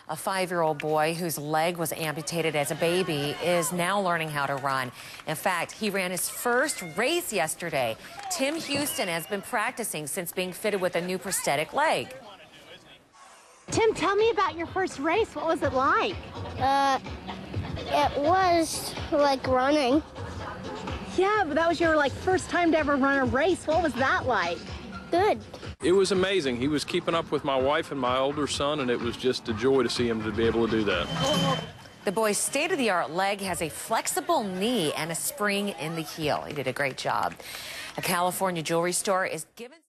A 5-year-old boy whose leg was amputated as a baby is now learning how to run. In fact, he ran his first race yesterday. Tim Houston has been practicing since being fitted with a new prosthetic leg. Tim, tell me about your first race. What was it like? It was like running. Yeah, but that was your first time to ever run a race. What was that like? Good. It was amazing. He was keeping up with my wife and my older son, and it was just a joy to see him to be able to do that. The boy's state-of-the-art leg has a flexible knee and a spring in the heel. He did a great job. A California jewelry store is giving